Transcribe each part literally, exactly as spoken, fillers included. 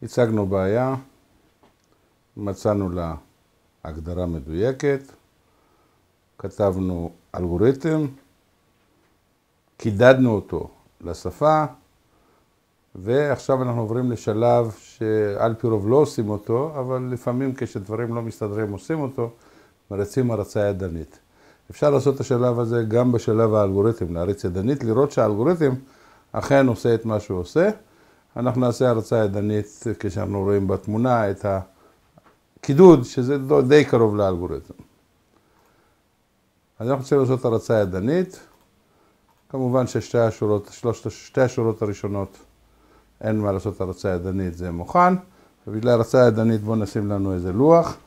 הצגנו בעיה, מצאנו לה הגדרה מדויקת, כתבנו אלגוריתם, קידדנו אותו לשפה, ועכשיו אנחנו עוברים לשלב שעל פי רוב לא עושים אותו, אבל לפעמים כשדברים לא מסתדרים עושים אותו, מריצים הרצה ידנית. אפשר לעשות את השלב הזה גם בשלב האלגוריתם, להריץ ידנית, לראות שהאלגוריתם אכן עושה את מה שהוא עושה. אנחנו נעשה הרצה ידנית כשאנחנו רואים בתמונה את הקידוד, שזה די קרוב לאלגוריתם. אז אנחנו צריכים לעשות הרצה ידנית. כמובן ששתי השורות, שלושת, שתי השורות הראשונות אין מה לעשות הרצה ידנית, זה מוכן. ובגלל הרצה ידנית בואו נשים לנו איזה לוח.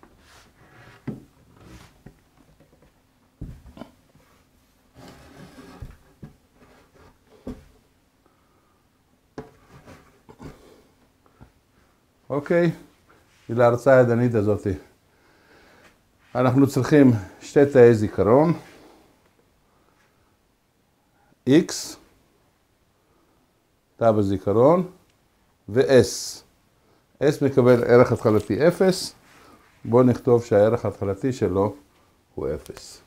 אוקיי, להרצה הידנית הזאת אנחנו צריכים שתי תאי זיכרון, X, תא בזיכרון, ו-S. S מקבל ערך התחלתי אפס, בואו נכתוב שהערך ההתחלתי שלו הוא אפס.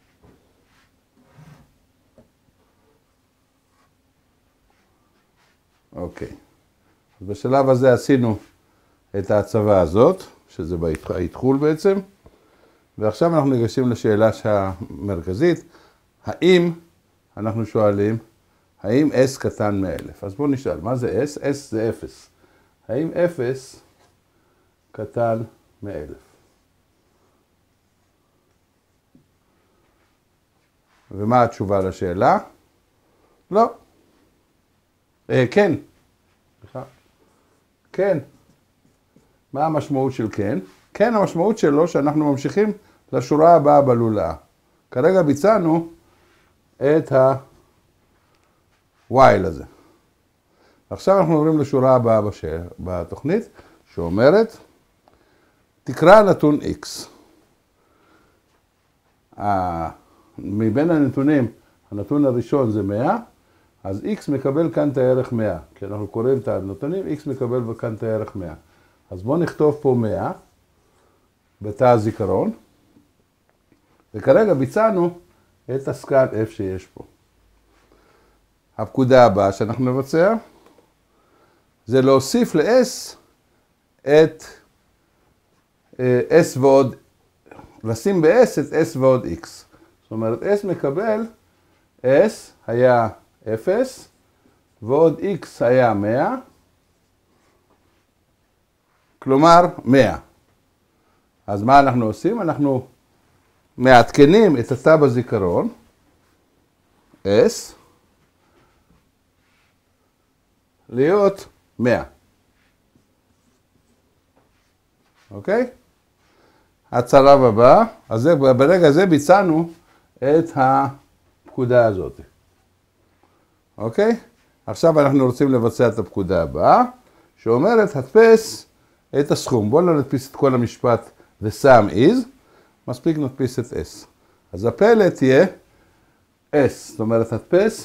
אוקיי, אז בשלב הזה עשינו את ההצבה הזאת, שזה בהתחול בעצם, ועכשיו אנחנו ניגשים לשאלה המרכזית, האם, אנחנו שואלים, האם S קטן מאלף? אז בואו נשאל, מה זה S? S זה אפס. האם אפס קטן מאלף? ומה התשובה לשאלה? לא. אה, כן. סליחה. כן. מה המשמעות של כן? כן, המשמעות שלו שאנחנו ממשיכים לשורה הבאה בלולאה. כרגע ביצענו את ה-while הזה. עכשיו אנחנו עוברים לשורה הבאה בתוכנית, שאומרת, תקרא נתון X. מבין הנתונים, הנתון הראשון זה מאה, אז X מקבל כאן את הערך מאה. כי אנחנו קוראים את הנתונים, X מקבל כאן את הערך מאה. אז בואו נכתוב פה מאה בתא הזיכרון, וכרגע ביצענו את הסקל F שיש פה. הפקודה הבאה שאנחנו נבצע, זה להוסיף ל-S את S ועוד, לשים ב-S את S ועוד X. זאת אומרת, S מקבל, S היה אפס, ועוד X היה מאה, כלומר מאה. אז מה אנחנו עושים? אנחנו מעדכנים את התא בזיכרון, S, להיות מאה. אוקיי? הצלב הבא, אז ברגע הזה ביצענו את הפקודה הזאת. אוקיי? עכשיו אנחנו רוצים לבצע את הפקודה הבאה, שאומרת, הדפס את הסכום. בואו לא נדפיס את כל המשפט the sum is, מספיק נדפיס את S. אז הפלט תהיה S, זאת אומרת, הדפס,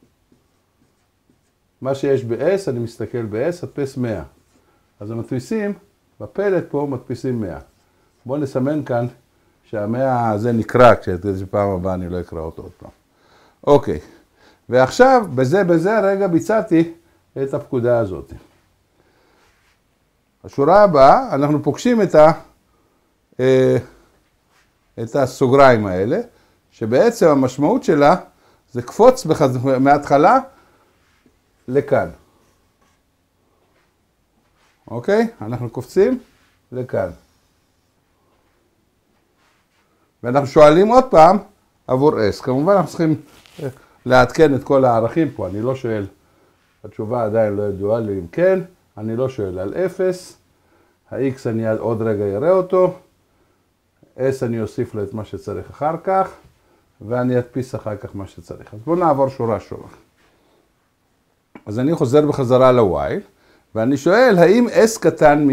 מה שיש ב-S, אני מסתכל ב-S, הדפס מאה. אז המדפיסים, בפלט פה מדפיסים מאה. בואו נסמן כאן שהמאה הזה נקרא, כשפעם הבאה אני לא אקרא אותו עוד פעם. אוקיי, ועכשיו בזה, בזה הרגע ביצעתי את הפקודה הזאת. השורה הבאה, אנחנו פוגשים את, ה, את הסוגריים האלה, שבעצם המשמעות שלה זה קפוץ בחז... מההתחלה לכאן. אוקיי? אנחנו קופצים לכאן. ואנחנו שואלים עוד פעם עבור S. כמובן אנחנו צריכים לעדכן את כל הערכים פה. אני לא שואל, התשובה עדיין לא ידועה לי אם כן. אני לא שואל על אפס, ה-X אני עוד רגע יראה אותו, S אני אוסיף לו את מה שצריך אחר כך, ואני אדפיס אחר כך מה שצריך. אז בואו נעבור שורה שורה. אז אני חוזר בחזרה ל-while, ואני שואל האם S קטן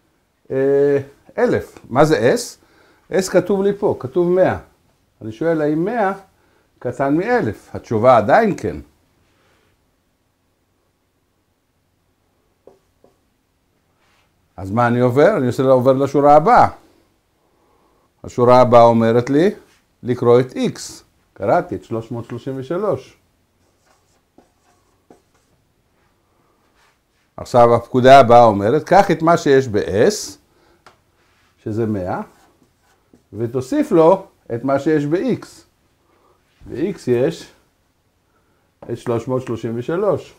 מ-אלף. מה זה S? S כתוב לי פה, כתוב מאה. אני שואל האם מאה קטן מ-אלף. התשובה עדיין כן. אז מה אני עובר? אני עושה עובר לשורה הבאה. השורה הבאה אומרת לי לקרוא את x. קראתי את שלוש מאות שלושים ושלוש. עכשיו הפקודה הבאה אומרת, קח את מה שיש ב-S, שזה מאה, ותוסיף לו את מה שיש ב-X. ב-X יש את שלוש מאות שלושים ושלוש.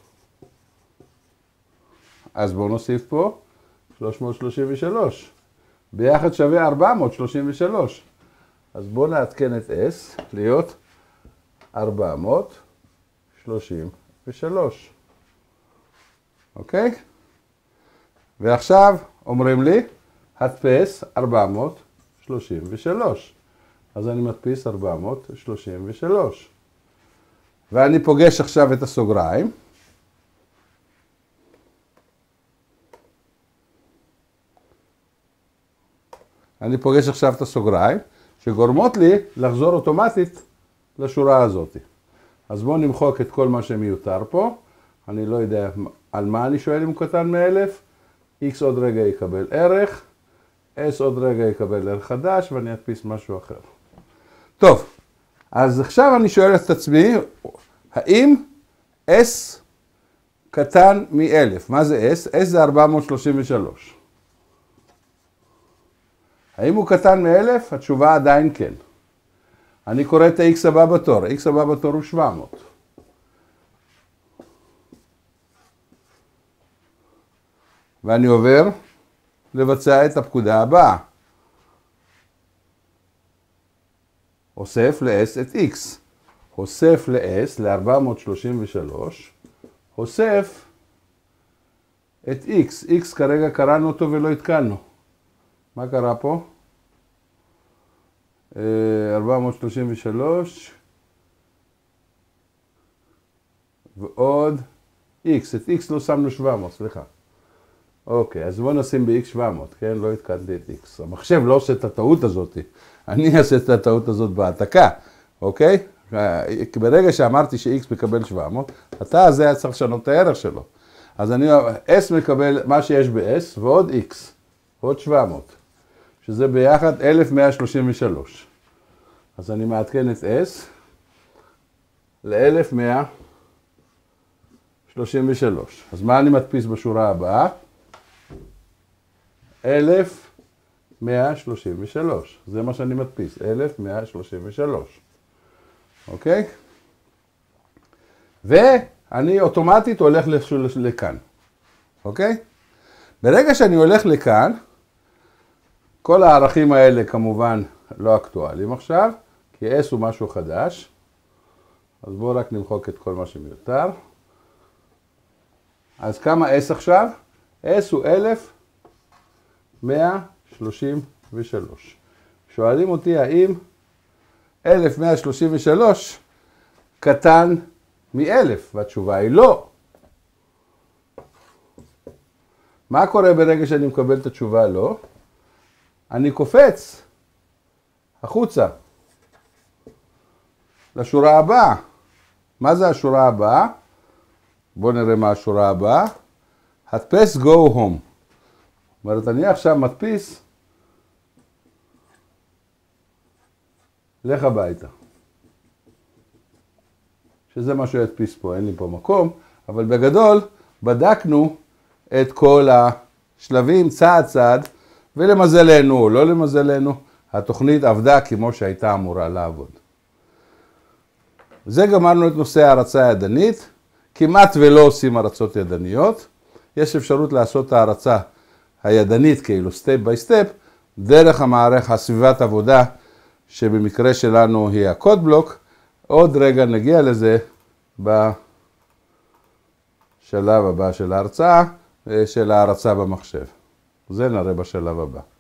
אז בואו נוסיף פה שלוש מאות שלושים ושלוש. ביחד שווה ארבע מאות שלושים ושלוש. אז בואו נעדכן את S להיות ארבע מאות שלושים ושלוש. אוקיי? ועכשיו אומרים לי, הדפס ארבע מאות שלושים ושלוש. אז אני מדפיס ארבע מאות שלושים ושלוש. ואני פוגש עכשיו את הסוגריים. אני פוגש עכשיו את הסוגריים, שגורמות לי לחזור אוטומטית לשורה הזאת. אז בואו נמחוק את כל מה שמיותר פה. אני לא יודע על מה אני שואל אם הוא קטן מאלף. x עוד רגע יקבל ערך, s עוד רגע יקבל ערך חדש, ואני אדפיס משהו אחר. טוב, אז עכשיו אני שואל את עצמי, האם s קטן מ-אלף? מה זה s? s זה ארבע מאות שלושים ושלוש. האם הוא קטן מ-אלף? התשובה עדיין כן. אני קורא את ה-x הבא בתור. ה-x הבא בתור הוא שבע מאות. ואני עובר לבצע את הפקודה הבאה. אוסף ל-s את x. אוסף ל-s ל-ארבע מאות שלושים ושלוש. אוסף את x. x כרגע קראנו אותו ולא התקנו. מה קרה פה? ארבע מאות שלושים ושלוש ועוד x. את x לא שמנו שבע מאות, סליחה. אוקיי, אז בואו נשים ב-x שבע מאות, כן? לא התקנתי את x. המחשב לא עושה את הטעות הזאת. אני אעשה את הטעות הזאת בהעתקה, אוקיי? כי ברגע שאמרתי ש-x מקבל שבע מאות, אתה הזה היה צריך לשנות את הערך שלו. אז אני, s מקבל מה שיש ב-s ועוד x, ועוד שבע מאות. שזה ביחד אלף מאה שלושים ושלוש. אז אני מעדכן את S ל-אלף מאה שלושים ושלוש. אז מה אני מדפיס בשורה הבאה? אלף מאה שלושים ושלוש. זה מה שאני מדפיס, אלף מאה שלושים ושלוש. אוקיי? ואני אוטומטית הולך לכאן. אוקיי? ברגע שאני הולך לכאן, כל הערכים האלה כמובן לא אקטואליים עכשיו, כי S הוא משהו חדש. אז בואו רק נמחוק את כל מה שמיותר. אז כמה S עכשיו? S הוא אלף מאה שלושים ושלוש. שואלים אותי האם אלף מאה שלושים ושלוש קטן מ-אלף, והתשובה היא לא. מה קורה ברגע שאני מקבל את התשובה לא? אני קופץ החוצה לשורה הבאה. מה זה השורה הבאה? בואו נראה מה השורה הבאה. הדפס go home. זאת אומרת, אני עכשיו מדפיס לך הביתה. שזה מה שידפיס פה, אין לי פה מקום, אבל בגדול בדקנו את כל השלבים צעד צעד, ולמזלנו, לא למזלנו, התוכנית עבדה כמו שהייתה אמורה לעבוד. זה גמרנו את נושא ההרצה הידנית. כמעט ולא עושים הרצות ידניות. יש אפשרות לעשות את ההרצה הידנית, כאילו סטפ ביי סטפ, דרך המערכת הסביבת עבודה, שבמקרה שלנו היא הקוד בלוק. עוד רגע נגיע לזה בשלב הבא של ההרצאה, של ההרצה במחשב. זה נראה בשלב הבא.